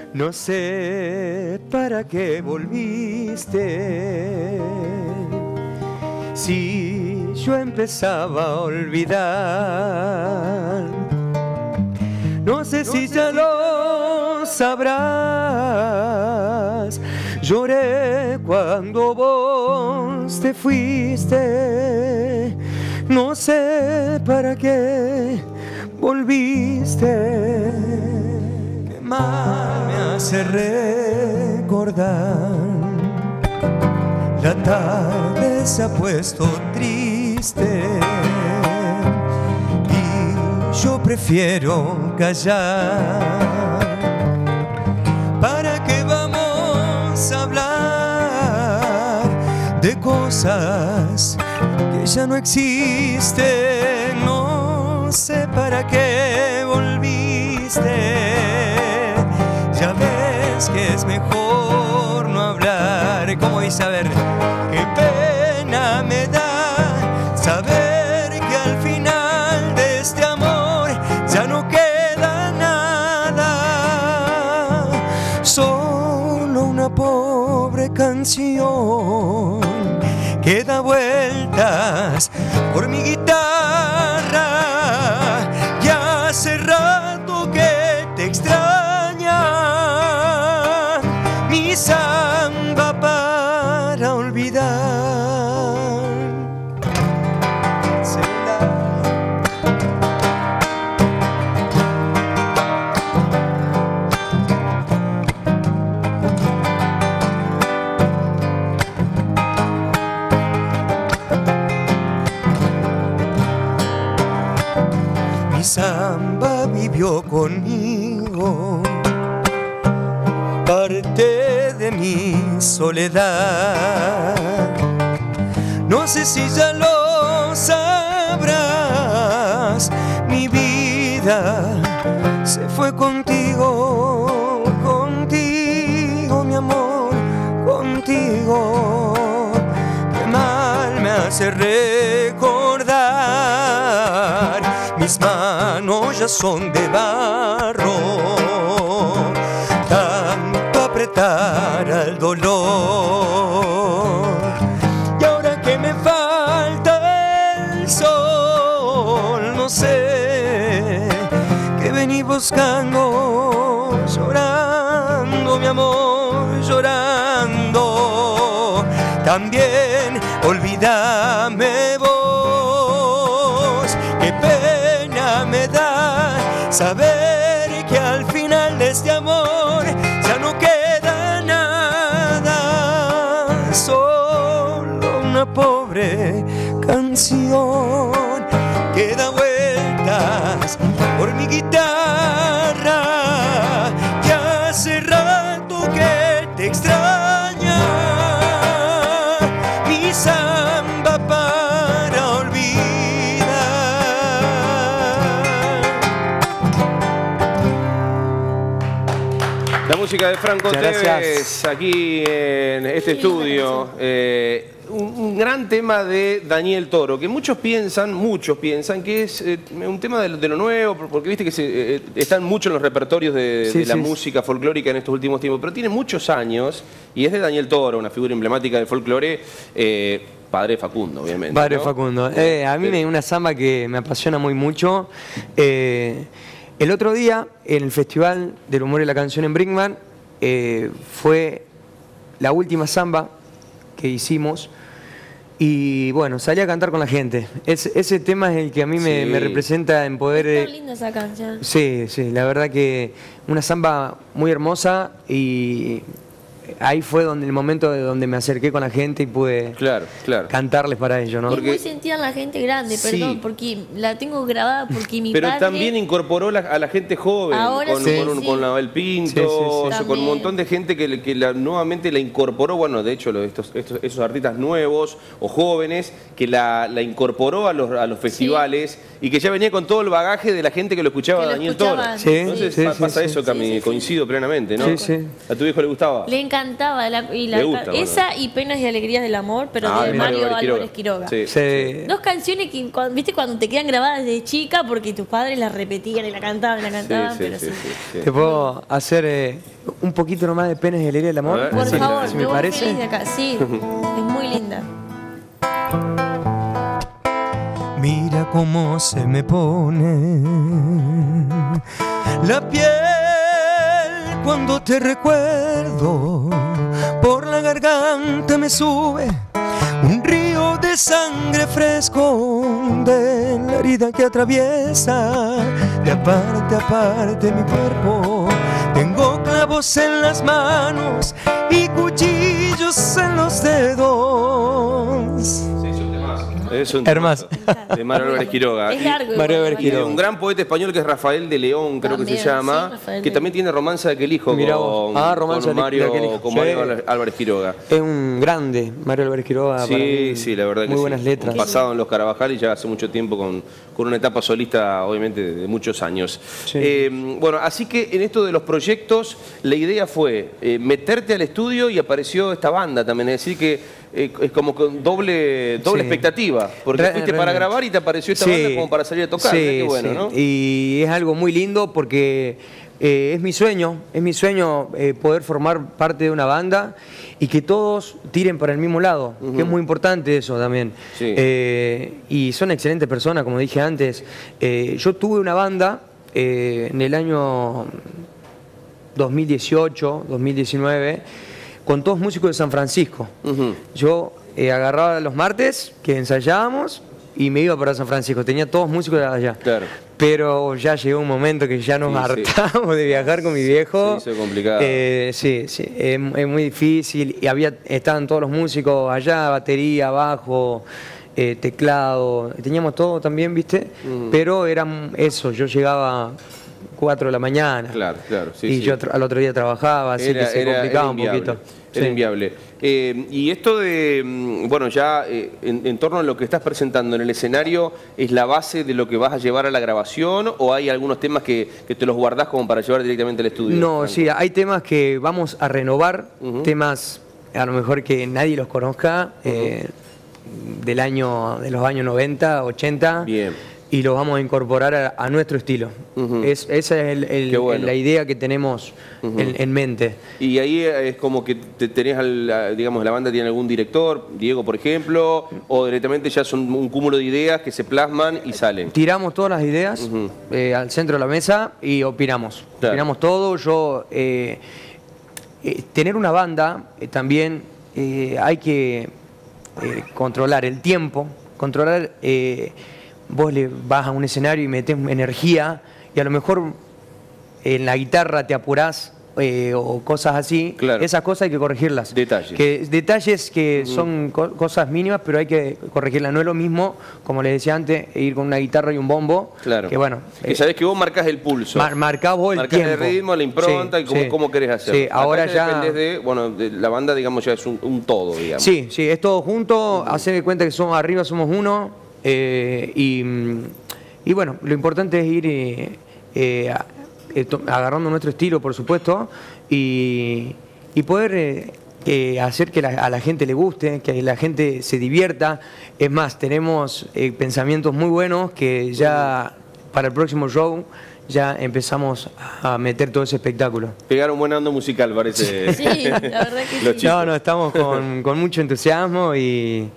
No sé para qué volviste, si yo empezaba a olvidar. No sé si ya lo sabrás. Lloré cuando vos te fuiste. No sé para qué volviste. Qué mal me hace recordar. La tarde se ha puesto triste y yo prefiero callar. ¿Para qué vamos a hablar de cosas que ya no existen? No sé para qué volviste. Ya ves que es mejor no hablar. ¿Cómo dice? A ver, qué pena me da saber que al final de este amor ya no queda nada, solo una pobre canción que da vueltas por mi guitarra. Y hace rato que te extraña mi samba para olvidar. Mi samba vivió conmigo parte de mi soledad. No sé si ya lo sabrás. Mi vida se fue contigo, contigo, mi amor, contigo. Qué mal me hace recordar. Mis manos ya son de barro, tanto apretar al dolor. Y ahora que me falta el sol, no sé qué venís buscando, llorando, mi amor, llorando. También olvídame vos, qué pena me da saber que al final de este amor ya no queda nada, solo una pobre canción que da vueltas por mi guitarra. Y hace rato que te extraña mi samba para olvidar. La música de Franco Tevez aquí en este estudio. Un gran tema de Daniel Toro, que muchos piensan que es un tema de lo nuevo, porque viste que están mucho en los repertorios de la música folclórica en estos últimos tiempos, pero tiene muchos años y es de Daniel Toro, una figura emblemática del folclore, padre de Facundo, obviamente. Padre ¿no? Facundo. A mí me una samba que me apasiona muy mucho. El otro día, en el Festival del Humor y la Canción en Brinkman, fue la última samba que hicimos. Y bueno, salí a cantar con la gente. Ese tema es el que a mí me representa en poder... Es tan linda esa canción. Sí, la verdad que una samba muy hermosa y ahí fue el momento donde me acerqué con la gente y pude cantarles para ellos, ¿no? Es muy sentida en la gente grande, perdón, porque la tengo grabada porque mi padre... Pero también incorporó a la gente joven, con la Abel Pinto, con un montón de gente que nuevamente la incorporó, bueno, de hecho esos artistas nuevos o jóvenes, que la incorporó a los festivales y que ya venía con todo el bagaje de la gente que lo escuchaba a Daniel Toro. Entonces pasa eso, Cami, coincido plenamente, ¿no? Sí. ¿A tu hijo le gustaba? Le encantaba. cantaba. Esa y Penas y Alegrías del Amor, pero de Mario Álvarez Quiroga. Sí. Dos canciones que, viste, cuando te quedan grabadas de chica porque tus padres las repetían y la cantaban, pero sí. ¿Te puedo hacer un poquito nomás de Penas y Alegrías del Amor? Por favor, si me parece. Feliz de acá. Sí, es muy linda. Mira cómo se me pone la piel cuando te recuerdo, por la garganta me sube un río de sangre fresco de la herida que atraviesa de parte a parte mi cuerpo. Tengo clavos en las manos y cuchillos en los dedos. Es un hermoso. De Mario Álvarez Quiroga. Es largo. Mario Álvarez Y de Quiroga. un gran poeta español que es Rafael de León, creo También, que se llama, sí, que también tiene Romanza de aquel hijo Romanza con Mario, de aquel hijo. con Mario Álvarez Quiroga. Es un grande, Mario Álvarez Quiroga. Sí, la verdad que muy buenas letras. Pasado en los Carabajal y ya hace mucho tiempo con una etapa solista, obviamente, de muchos años. Sí. Bueno, así que en esto de los proyectos, la idea fue meterte al estudio y apareció esta banda también, es decir que es como con doble expectativa, porque fuiste para grabar y te apareció esta banda como para salir a tocar. Qué bueno, ¿no? Y es algo muy lindo porque es mi sueño poder formar parte de una banda y que todos tiren para el mismo lado, que es muy importante eso también. Sí. Y son excelentes personas, como dije antes. Yo tuve una banda en el año 2018, 2019, con todos músicos de San Francisco. Yo agarraba los martes que ensayábamos y me iba para San Francisco. Tenía todos músicos de allá. Claro. Pero ya llegó un momento que ya nos hartamos de viajar con mi viejo. Se hizo complicado. Sí, es muy difícil. Y estaban todos los músicos allá, batería, bajo, teclado. Teníamos todo también, ¿viste? Pero era eso, yo llegaba 4 de la mañana. Claro, Yo al otro día trabajaba, así que se complicaba un poquito. Era inviable. Y esto de, bueno, ya en torno a lo que estás presentando en el escenario, ¿es la base de lo que vas a llevar a la grabación o hay algunos temas que te los guardás como para llevar directamente al estudio? No, sí, hay temas que vamos a renovar, temas a lo mejor que nadie los conozca, de los años 90, 80. Bien. Y los vamos a incorporar a nuestro estilo. Esa es la idea que tenemos en mente. Y ahí es como que tenés, digamos, la banda tiene algún director, Diego, por ejemplo, o directamente ya son un cúmulo de ideas que se plasman y salen. Tiramos todas las ideas al centro de la mesa y opinamos. Claro. Opinamos todo. Tener una banda también hay que controlar el tiempo, controlar... Vos le vas a un escenario y metés energía y a lo mejor en la guitarra te apurás o cosas así. Claro. Esas cosas hay que corregirlas. Detalles que son cosas mínimas, pero hay que corregirlas. No es lo mismo, como les decía antes, ir con una guitarra y un bombo. Claro. Que bueno. Que sabés que vos marcás el pulso. Marcás vos el tiempo. Marcás el ritmo, la impronta y cómo querés hacerlo. Sí, ahora ya dependés de la banda, digamos, ya es un todo, digamos. Sí, es todo junto. Hacé de cuenta que arriba somos uno. Y bueno, lo importante es ir agarrando nuestro estilo, por supuesto, y poder hacer que a la gente le guste, que la gente se divierta. Es más, tenemos pensamientos muy buenos que ya para el próximo show ya empezamos a meter todo ese espectáculo. Pegaron buen ando musical, parece. Sí, la verdad que sí. No, estamos con mucho entusiasmo y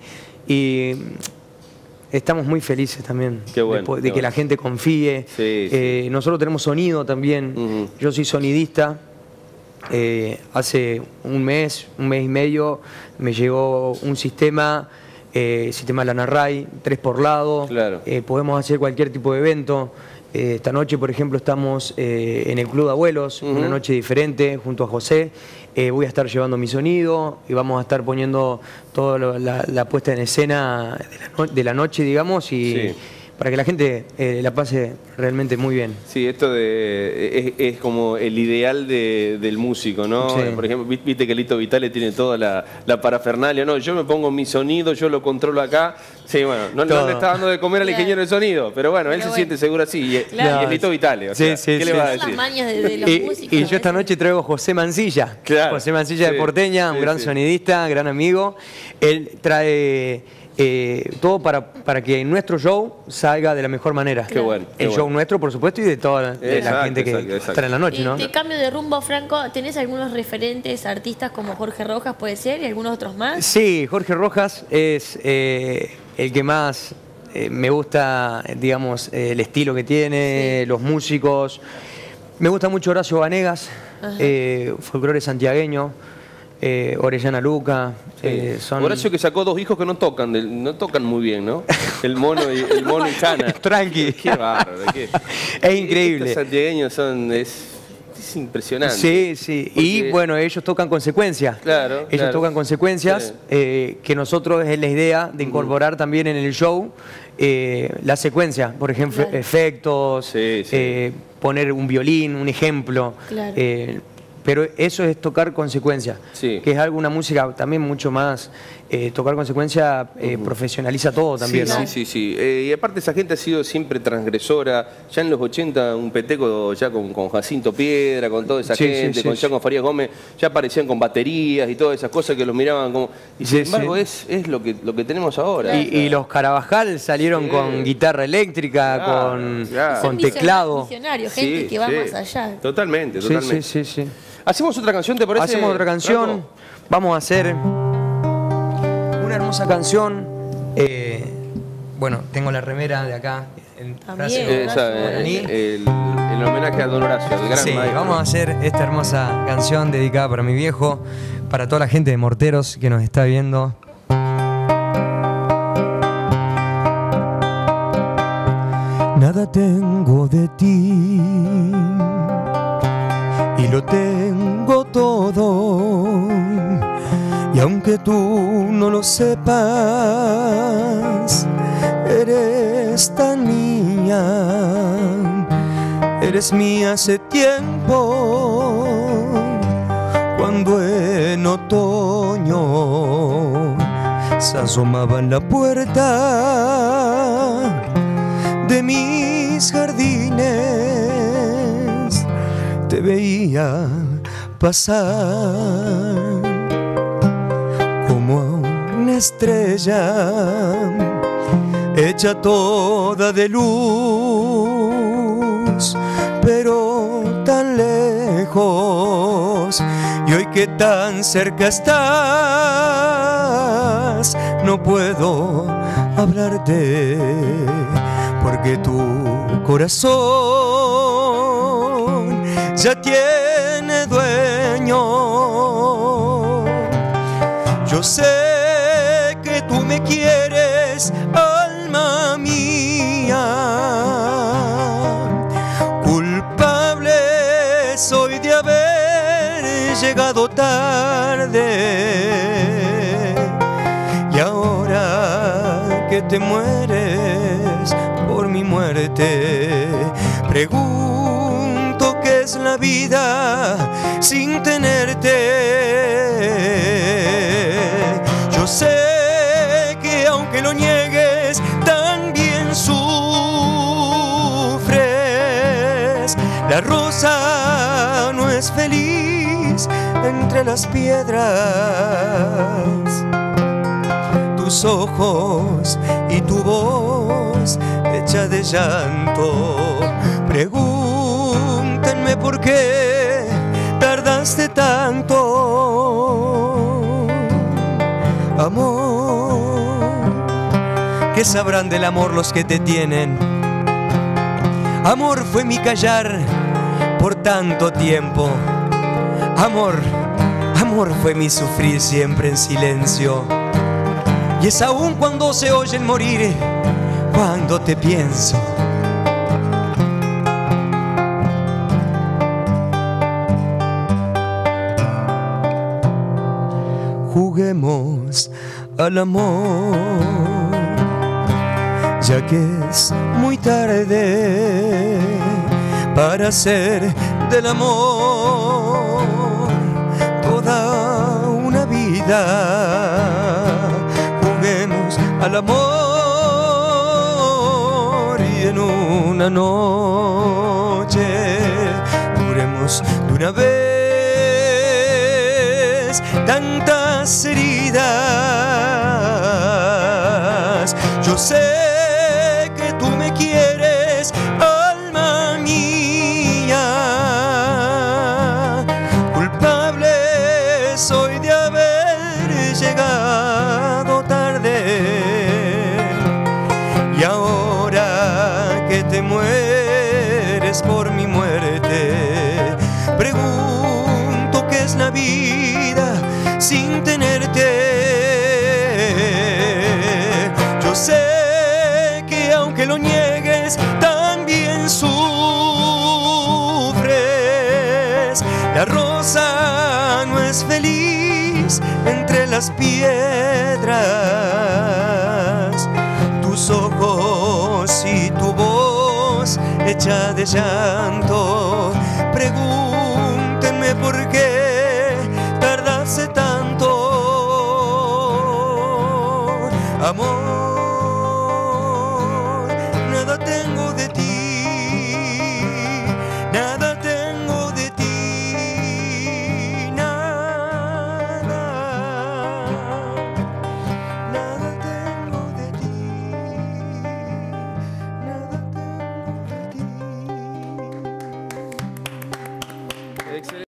estamos muy felices también de que la gente confíe. Nosotros tenemos sonido también. Yo soy sonidista. Hace un mes y medio me llegó un sistema Lana Ray, 3 por lado. Claro. Podemos hacer cualquier tipo de evento. Esta noche, por ejemplo, estamos en el Club de Abuelos, una noche diferente, junto a José. Voy a estar llevando mi sonido y vamos a estar poniendo toda la puesta en escena de la noche, digamos, y para que la gente la pase realmente muy bien. Sí, esto es como el ideal del músico, ¿no? Sí. Por ejemplo, viste que Lito Vitale tiene toda la parafernalia, ¿no? Yo me pongo mi sonido, yo lo controlo acá. Sí, bueno, no le está dando de comer al ingeniero de sonido, pero bueno, él se siente seguro así y es Lito Vitale. O sea, ¿qué le va a decir? Las mañas de los músicos, y yo esta noche traigo a José Mancilla. Claro. José Mancilla de Porteña, un gran sonidista, gran amigo. Él trae todo para que nuestro show salga de la mejor manera. Qué bueno. El show nuestro, por supuesto, y de toda la gente que está en la noche, ¿no? De cambio de rumbo, Franco, ¿tenés algunos referentes artistas como Jorge Rojas, puede ser, y algunos otros más? Sí, Jorge Rojas es el que más me gusta, digamos, el estilo que tiene, los músicos. Me gusta mucho Horacio Vanegas, folclore santiagueño. Orellana Luca, son... Horacio que sacó 2 hijos que no tocan muy bien, ¿no? El mono y Chana. Tranqui. Qué bárbaro. Es increíble. Estos santiagueños es impresionante. Sí, sí. Porque... Y bueno, ellos tocan consecuencias. Claro. Ellos tocan consecuencias, que nosotros es la idea de incorporar también en el show la secuencia, por ejemplo, efectos, poner un violín, un ejemplo. Claro. Pero eso es tocar consecuencia, que es algo, una música también mucho más, tocar consecuencia profesionaliza todo también, ¿no? Sí. Y aparte esa gente ha sido siempre transgresora, ya en los 80 un peteco ya con Jacinto Piedra, con toda esa gente, con Chaco Farías Gómez, ya aparecían con baterías y todas esas cosas que los miraban como... Y sin embargo es lo que tenemos ahora. Y los Carabajal salieron con guitarra eléctrica, con teclado. Visionario, gente que va más allá. Totalmente. Sí. ¿Hacemos otra canción, te parece? Hacemos otra canción. Franco. Vamos a hacer una hermosa canción. Bueno, tengo la remera de acá. El homenaje a Don Horacio, el gran maestro. Vamos a hacer esta hermosa canción dedicada para mi viejo, para toda la gente de Morteros que nos está viendo. Nada tengo de ti y lo tengo todo, y aunque tú no lo sepas, eres tan mía, eres mía hace tiempo, cuando en otoño se asomaba en la puerta de mis jardines, te veía pasar como una estrella hecha toda de luz, pero tan lejos, y hoy que tan cerca estás, no puedo hablarte, porque tu corazón ya tiene dueño. Yo sé que tú me quieres, alma mía. Culpable soy de haber llegado tarde, y ahora que te mueres por mi muerte, pregunto qué es la vida sin tenerte. Yo sé que aunque lo niegues, también sufres. La rosa no es feliz entre las piedras. Tus ojos y tu voz hecha de llanto. Pregúntenme por qué tardaste tanto. Amor, ¿qué sabrán del amor los que te tienen? Amor fue mi callar por tanto tiempo. Amor fue mi sufrir siempre en silencio. Y es aún cuando se oyen morir, cuando te pienso. Juguemos al amor ya que es muy tarde para hacer del amor toda una vida. Juguemos al amor y en una noche curemos de una vez tantas heridas. Yo sé que tú me quieres, alma mía. Culpable soy de haber llegado tarde. Y ahora que te mueres por mi muerte, pregunto qué es la vida sin tenerte. Yo sé que aunque lo niegues, también sufres. La rosa no es feliz entre las piedras. Tus ojos y tu voz hecha de llanto, pregúntenme por qué tardaste tanto. Amor, nada tengo de ti, nada tengo de ti, nada, nada tengo de ti, nada tengo de ti. Excelente.